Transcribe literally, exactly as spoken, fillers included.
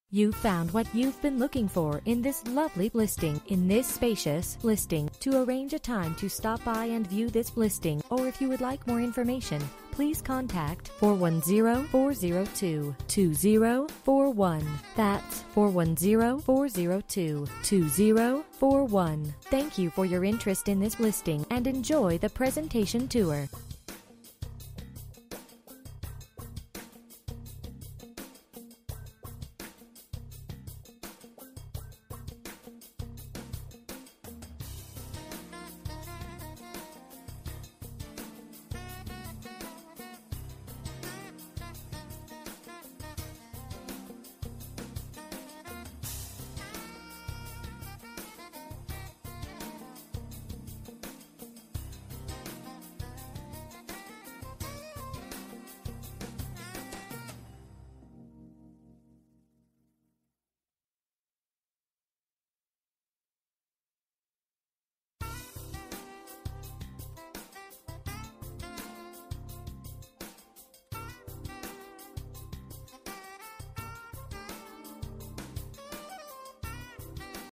You found what you've been looking for in this lovely listing. In this spacious listing, to arrange a time to stop by and view this listing, or if you would like more information, please contact four one zero, four zero two, two zero four one. That's four one zero, four zero two, two zero four one. Thank you for your interest in this listing and enjoy the presentation tour.